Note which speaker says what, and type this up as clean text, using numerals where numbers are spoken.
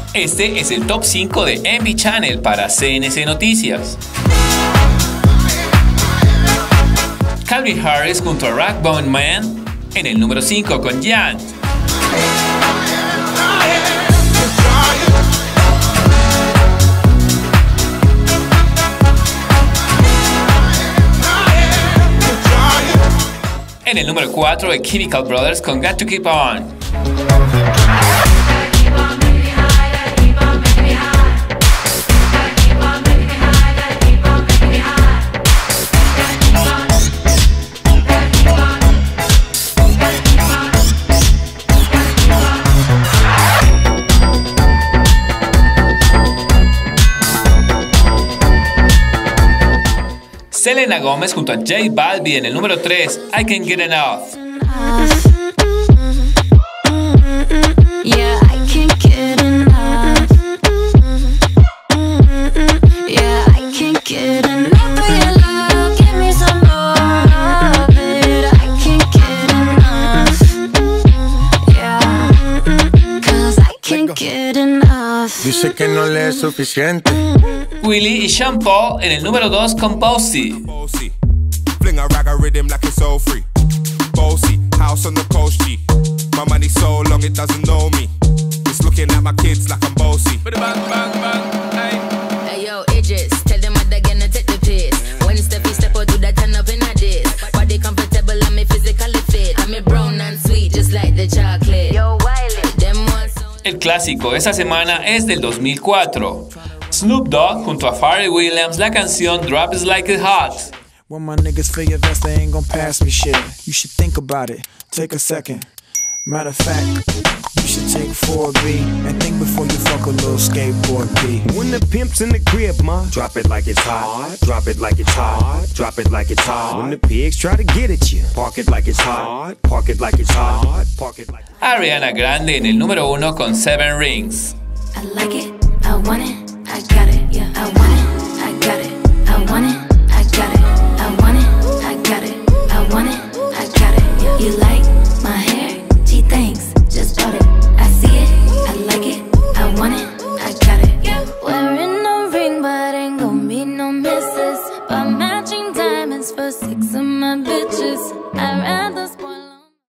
Speaker 1: Este es el top 5 de Envy Channel para CNC Noticias. Calvin Harris junto a Ragbone Man en el número 5 con Jan. En el número 4 de Chemical Brothers con Got to Keep On. Selena Gomez junto a J Balvin en el número 3, I Can't Get Enough.
Speaker 2: Yeah, I can't get enough. Yeah, I can't get enough of your love. Give me some more of it. I can't get enough. Yeah, 'cause I can't get enough.
Speaker 3: Dice que no le es suficiente.
Speaker 1: Willie y Sean Paul en el número 2 con Bossy.
Speaker 4: Fling a rag a rhythm like it's all free. Bossy, house on the coast G. My money so long it doesn't know me. It's looking at my kids like I'm bossy. Bang, bang, bang, hey.
Speaker 5: Hey yo, Idris, tell them what they're gonna take the piss. When Steffi step out, do that turn up in a diss. Body comfortable, I'm physically fit. I'm brown and sweet, just like the chocolate. Yo, Wiley, them ones.
Speaker 1: El clásico de esta semana es del 2004. Snoop Dogg junto a Pharrell Williams, la canción Drop It Like It's Hot.
Speaker 6: When my niggas feel your vest, they ain't gon' pass me shit. You should think about it, take a second. Matter of fact, you should take 4B and think before you fuck a little skateboard B.
Speaker 7: When the pimp's in the crib, ma, drop it like it's hot. Drop it like it's hot. Drop it like it's hot. When the pigs try to get at you, park it like it's hot. Park it like it's hot. Park it like.
Speaker 1: Ariana Grande en el número 1 con Seven Rings.
Speaker 2: I like it, I want it, I got it.